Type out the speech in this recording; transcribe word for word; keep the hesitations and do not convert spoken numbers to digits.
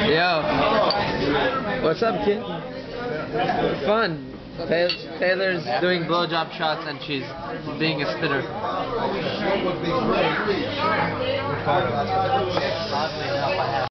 Yo, what's up, kid? Fun. Ta- Taylor's doing blowjob shots and she's being a spitter. Oddly enough, I have